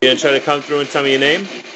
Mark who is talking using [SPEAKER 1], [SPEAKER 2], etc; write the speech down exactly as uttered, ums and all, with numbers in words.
[SPEAKER 1] You gonna try to come through and tell me your name?